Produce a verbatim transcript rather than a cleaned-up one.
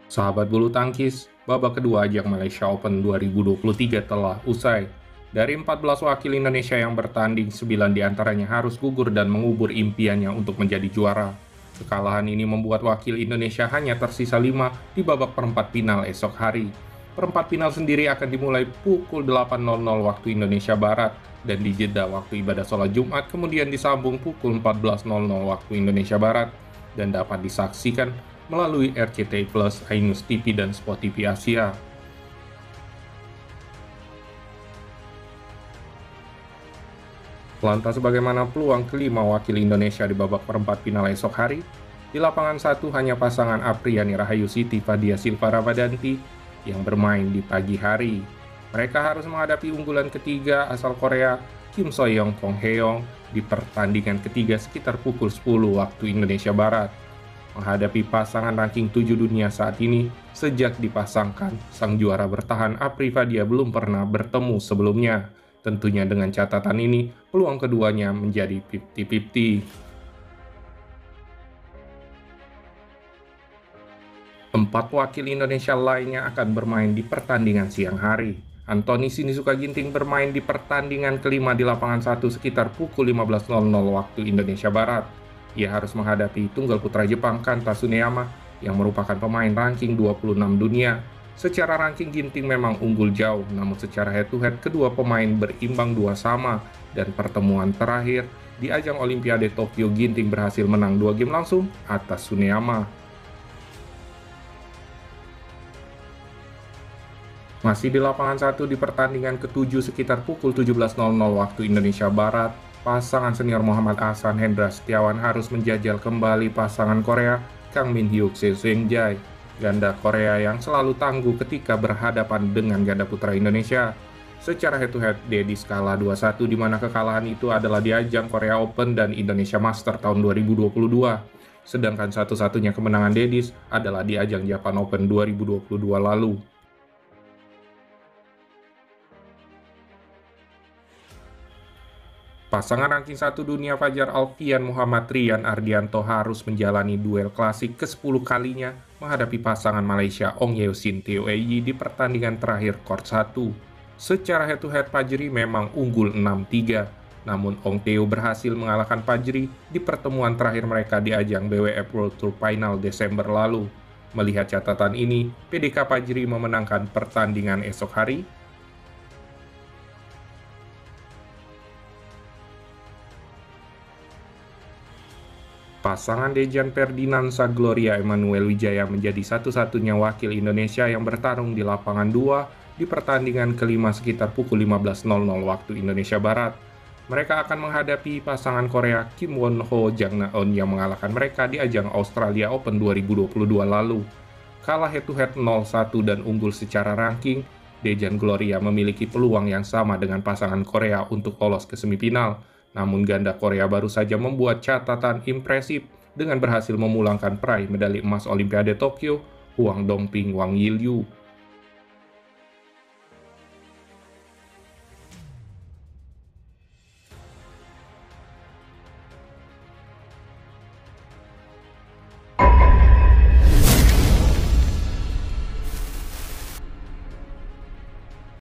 Sahabat bulu tangkis, babak kedua ajang Malaysia Open dua ribu dua puluh tiga telah usai. Dari empat belas wakil Indonesia yang bertanding, sembilan diantaranya harus gugur dan mengubur impiannya untuk menjadi juara. Kekalahan ini membuat wakil Indonesia hanya tersisa lima di babak perempat final esok hari. Perempat final sendiri akan dimulai pukul delapan waktu Indonesia Barat dan dijeda waktu ibadah sholat Jumat, kemudian disambung pukul empat belas waktu Indonesia Barat dan dapat disaksikan melalui R C T I Plus, iNews T V, dan Sport T V Asia. Lantas bagaimana peluang kelima wakil Indonesia di babak perempat final esok hari? Di lapangan satu hanya pasangan Apriani Rahayu Siti Fadia Silva Ramadhanti yang bermain di pagi hari. Mereka harus menghadapi unggulan ketiga asal Korea, Kim Soyoung Kong Heong, di pertandingan ketiga sekitar pukul sepuluh waktu Indonesia Barat. Menghadapi pasangan ranking tujuh dunia saat ini, sejak dipasangkan, sang juara bertahan Apri Fadia belum pernah bertemu sebelumnya. Tentunya dengan catatan ini, peluang keduanya menjadi lima puluh lima puluh. Empat wakil Indonesia lainnya akan bermain di pertandingan siang hari. Anthony Sinisuka Ginting bermain di pertandingan kelima di lapangan satu sekitar pukul lima belas waktu Indonesia Barat. Ia harus menghadapi tunggal putra Jepang Kanta Tsuneyama yang merupakan pemain ranking dua puluh enam dunia. Secara ranking Ginting memang unggul jauh, namun secara head-to-head kedua pemain berimbang dua sama, dan pertemuan terakhir di ajang Olimpiade Tokyo Ginting berhasil menang dua game langsung atas Tsuneyama. Masih di lapangan satu di pertandingan ketujuh sekitar pukul tujuh belas waktu Indonesia Barat, pasangan senior Muhammad Ahsan Hendra Setiawan harus menjajal kembali pasangan Korea Kang Min Hyuk Se Seung Jae, ganda Korea yang selalu tangguh ketika berhadapan dengan ganda putra Indonesia. Secara head-to-head, Dedis kalah dua satu, di mana kekalahan itu adalah di ajang Korea Open dan Indonesia Master tahun dua ribu dua puluh dua. Sedangkan satu-satunya kemenangan Dedis adalah di ajang Japan Open dua ribu dua puluh dua lalu. Pasangan ranking satu dunia Fajar Alfian Muhammad Rian Ardianto harus menjalani duel klasik ke sepuluh kalinya menghadapi pasangan Malaysia Ong Yeo Sin Teo Yi di pertandingan terakhir Court satu. Secara head-to-head Fajri memang unggul enam tiga, namun Ong Teo berhasil mengalahkan Fajri di pertemuan terakhir mereka di ajang B W F World Tour Final Desember lalu. Melihat catatan ini, P D K Fajri memenangkan pertandingan esok hari. Pasangan Dejan Ferdinansa Gloria Emmanuel Wijaya menjadi satu-satunya wakil Indonesia yang bertarung di lapangan dua di pertandingan kelima sekitar pukul lima belas waktu Indonesia Barat. Mereka akan menghadapi pasangan Korea Kim Won Ho Jang Na-eun yang mengalahkan mereka di ajang Australia Open dua ribu dua puluh dua lalu. Kalah head-to-head nol satu dan unggul secara ranking, Dejan Gloria memiliki peluang yang sama dengan pasangan Korea untuk lolos ke semifinal. Namun ganda Korea baru saja membuat catatan impresif dengan berhasil memulangkan peraih medali emas Olimpiade Tokyo, Hwang Dongping Wang Yilyu.